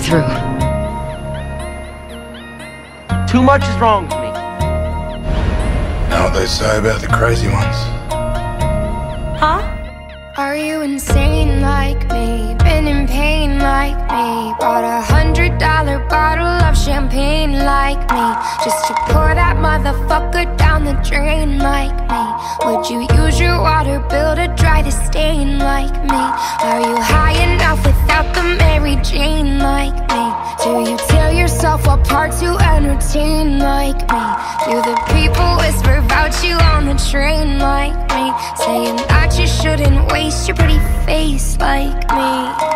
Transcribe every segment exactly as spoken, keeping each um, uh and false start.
through. Too much is wrong with me. Know what they say about the crazy ones? Huh? Are you insane like me? Been in pain like me? Bought a hundred dollar bottle of champagne like me, just to pour that motherfucker down the drain like me? Would you use your water bill to dry the stain like me? Are you high enough without the Mary Jane like me? Do you tear yourself apart to entertain like me? Do the people whisper about you on the train like me, saying that you shouldn't waste your pretty face like me?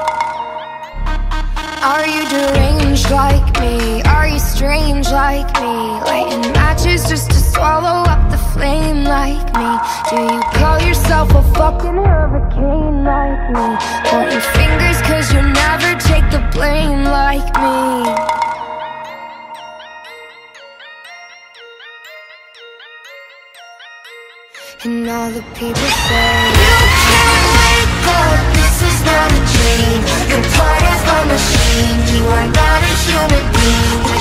Are you deranged like me? Are you strange like me? Lighting matches just to swallow up the flame like me? Do you call yourself a fucking hurricane like me? Point your fingers cause you never take the blame like me. And all the people say, you can't wake up, this is not a dream. You're part of a machine, you are not a human being.